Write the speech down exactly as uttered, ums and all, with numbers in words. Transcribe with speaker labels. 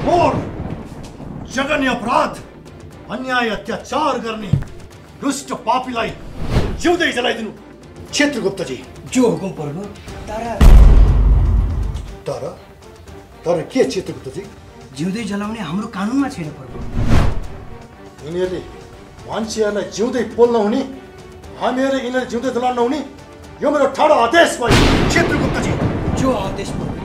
Speaker 1: घोर जघन्य अपराध अन्याय अत्याचार गर्ने दुष्ट पापीलाई जिउँदै जलाइदिनु क्षेत्रगुप्तजी।
Speaker 2: जो हुकुम पर्नु। तर
Speaker 1: तर तर के क्षेत्रगुप्तजी?
Speaker 2: जिउँदै जलाउने हाम्रो कानुनमा छैन प्रभु।
Speaker 1: यिनीहरूले मान्छेहरूलाई जिउँदै पोल्न हुने, हामीहरूले यिनीहरूले जिउँदै जलाउन नहुने, यो मेरो ठाडो आदेश भयो क्षेत्रगुप्तजी।
Speaker 2: जो आदेश पर्नु।